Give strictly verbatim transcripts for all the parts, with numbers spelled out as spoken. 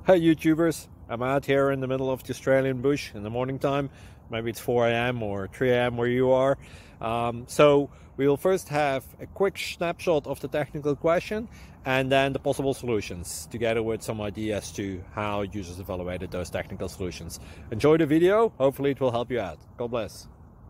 Hey YouTubers, I'm out here in the middle of the Australian bush in the morning time. Maybe it's four A M or three A M where you are. Um, so we will first have a quick snapshot of the technical question and then the possible solutions, together with some ideas to how users evaluated those technical solutions. Enjoy the video, hopefully it will help you out. God bless.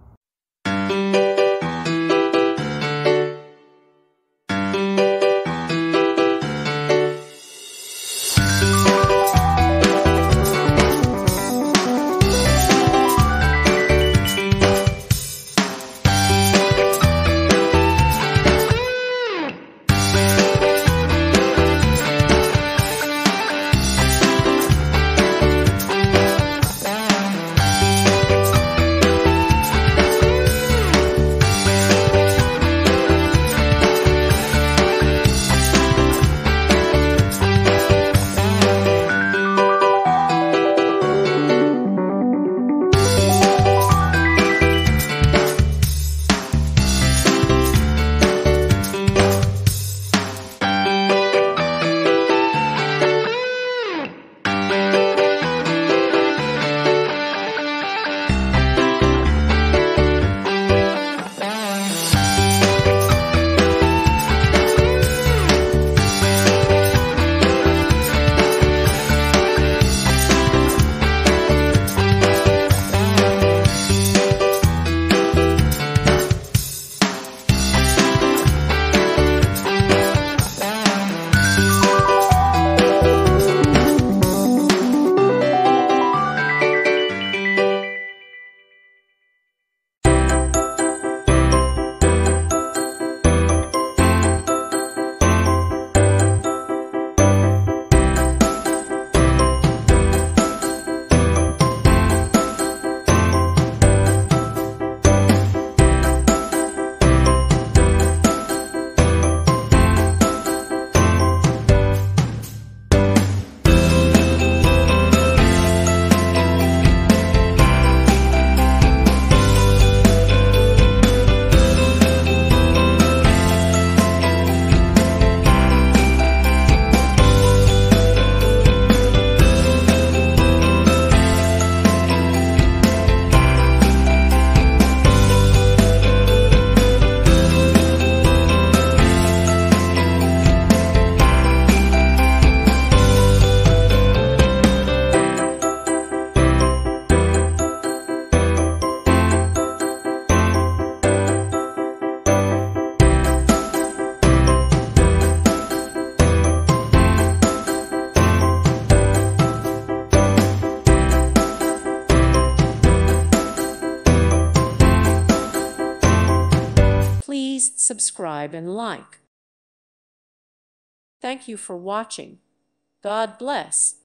Please subscribe and like. Thank you for watching. God bless.